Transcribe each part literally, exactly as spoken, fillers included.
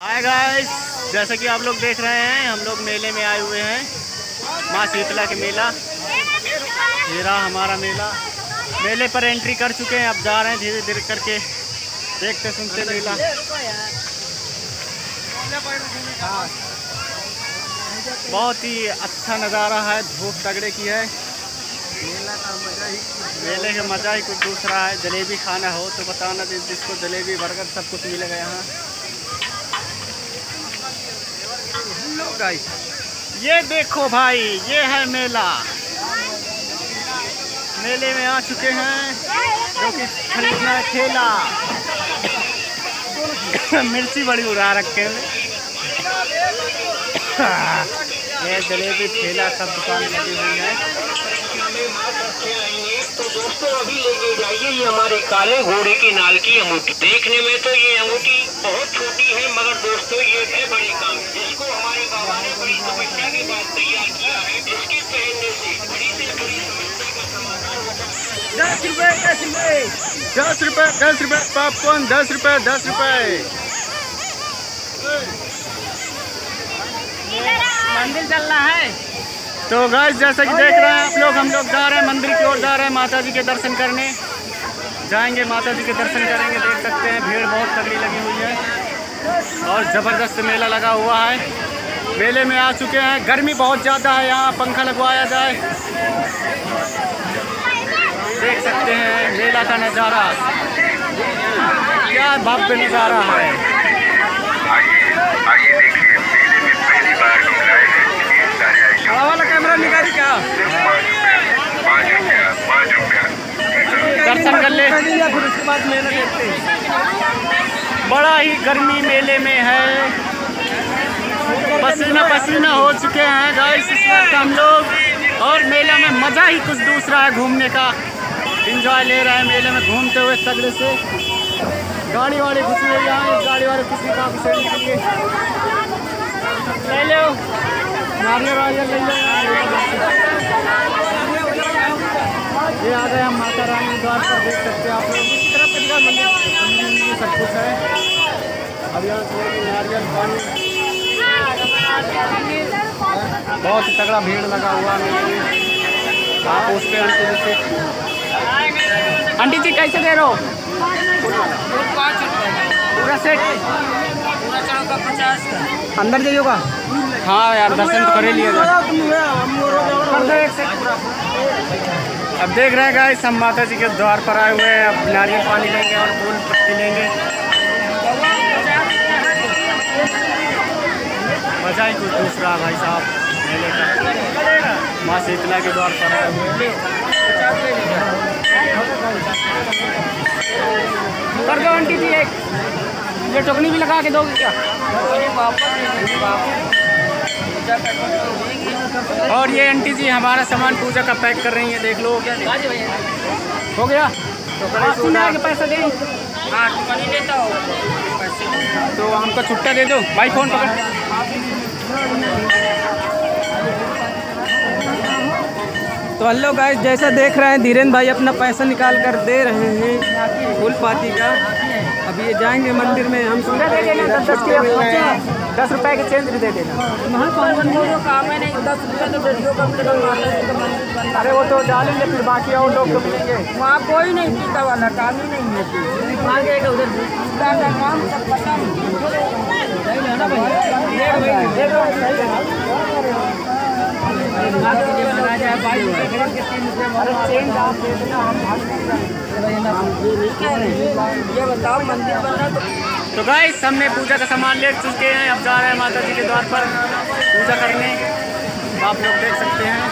Hi guys, जैसा कि आप लोग देख रहे हैं हम लोग मेले में आए हुए हैं। माँ शीतला के मेला, ये रहा हमारा मेला। मेले पर एंट्री कर चुके हैं, अब जा रहे हैं धीरे धीरे करके, देखते सुनते मेला। बहुत ही अच्छा नज़ारा है, धूप तगड़े की है। मेला का मजा ही मेले का मजा ही कुछ दूसरा है। जलेबी खाना हो तो बताना, जिसको जलेबी बर्गर सब कुछ मिलेगा यहाँ। गाइस ये देखो भाई, ये है मेला। मेले में आ चुके हैं, जो कि खरीदना है ठेला। मिर्ची बड़ी उड़ा रखे हैं। ये जलेबी ठेला सब दुकान लगी हुई है। तो दोस्तों अभी लेके जाइए ये हमारे काले घोड़े की नाल की अंगूठी। देखने में तो ये अंगूठी बहुत छोटी है, मगर दोस्तों ये है बड़ी काम। जिसको हमारे बाबा ने बड़ी तपस्या के बाद तैयार किया है। इसके पहनने से बड़ी से बड़ी समस्या का समाधान होगा। दस रुपए दस रुपए दस रुपए दस रुपए पॉपकॉर्न दस रुपए दस रुपए। मंदिर चलना है तो गाइस, जैसा कि देख रहे हैं आप लोग, हम लोग जा रहे हैं मंदिर की ओर, जा रहे हैं माता जी के दर्शन करने। जाएंगे माता जी के दर्शन करेंगे। देख सकते हैं भीड़ बहुत तगड़ी लगी हुई है और ज़बरदस्त मेला लगा हुआ है। मेले में आ चुके हैं। गर्मी बहुत ज़्यादा है, यहाँ पंखा लगवाया जाए। देख सकते हैं मेला का नज़ारा, क्या भव्य नज़ारा है। वाला कैमरा निकाली क्या? दर्शन कर ले, फिर उसके बाद मेला देखते हैं। बड़ा ही गर्मी मेले में है, पसीना पसीना हो चुके हैं गाइस इस वक्त हम लोग। और मेला में मज़ा ही कुछ दूसरा है, घूमने का एंजॉय ले रहे हैं मेले में घूमते हुए तगड़े से। गाड़ी वाड़ी घुसी हुई यहाँ, इस गाड़ी वाले किसी का घुसेने के लिए ले लो, नारियल वारियल ले लो। ये आ गए हम माता रानी द्वार पर, देख सकते हैं आप लोग। इस तरफ का मंदिर सब कुछ है। अब यहाँ से नारियल पानी, बहुत ही तगड़ा भीड़ लगा हुआ है। आप पूछते हैं आंटी जी से, आंटी जी कैसे दे रहे हो? पूरा सेट पचास का अंदर जाइएगा। हाँ यार, दर्शन तो कर ही लिया जाए। अब देख रहे हैं गाइस, हम माता जी के द्वार पर आए हुए हैं। अब नारियल पानी लेंगे और फूल पत्ती लेंगे। मजा ही कुछ दूसरा भाई साहब मेले का। माँ शीतला के द्वार पर आए हुए हैं। कर दो आंटी जी, एक ये टोकनी भी लगा के दोगे क्या? और ये आंटी जी हमारा सामान पूजा का पैक कर रही है, देख लो। हो गया तो पैसा दें। हाँ लेता हो तो हमको छुट्टा दे दो भाई, फोन पकड़। तो हेलो गाइस, जैसा देख रहे हैं धीरेन्द्र भाई अपना पैसा निकाल कर दे रहे हैं फूल पाती का। अभी ये जाएंगे मंदिर में। हम सुन दे देना, दस दस के दस रुपए के चेंज भी दे देना। काम है नहीं, दस रुपये तो डेढ़ कम से कम। अरे वो तो डालेंगे, फिर बाकी और लोग तो मिलेंगे। वहाँ कोई नहीं पीता वाला काम ही नहीं है। आगे उधर काम सब पता ये बताओ मंदिर बन रहा तो गाइस, हमने पूजा का सामान ले चुके हैं। अब जा रहे हैं माता जी के द्वार पर पूजा करने। आप लोग देख सकते हैं।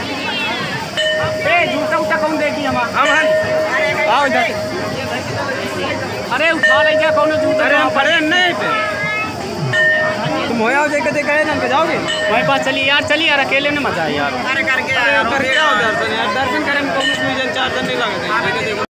ए जूता उठा कौन देगी हम आओ इधर। अरे उठा ले क्या कौन जूता? अरे हम पड़े नहीं पे तुम हो जाओ, देख देख जान जाओगे हमारे पास। चलिए यार, चलिए यार, अकेले में मजा है यार। अरे करके दर्शन यार, दर्शन करें में चार दिन नहीं लगे।